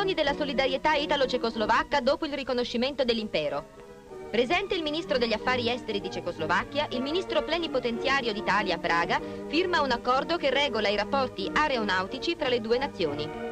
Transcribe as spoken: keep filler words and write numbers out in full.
Condizioni della solidarietà italo-cecoslovacca dopo il riconoscimento dell'impero. Presente il ministro degli affari esteri di Cecoslovacchia, il ministro plenipotenziario d'Italia a Praga firma un accordo che regola i rapporti aeronautici tra le due nazioni.